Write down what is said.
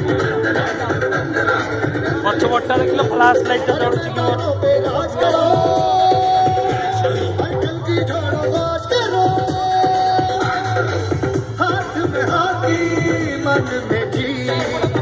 पछपटा देखिल flush light जड़ुची हाथ में हाथी मन में जी